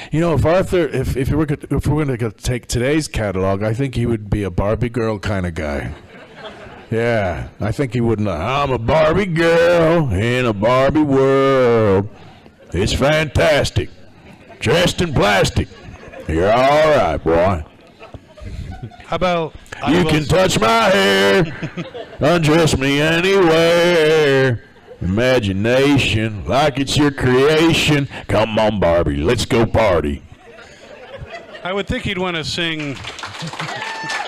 You know, if Arthur, if we're going to take today's catalog, I think he would be a Barbie girl kind of guy. Yeah, I think he wouldn't. I'm a Barbie girl in a Barbie world. It's fantastic. Dressed in plastic. You're all right, boy. How about You can touch my hair, undress me anywhere. Imagination, like it's your creation. Come on, Barbie, let's go party. I would think he'd want to sing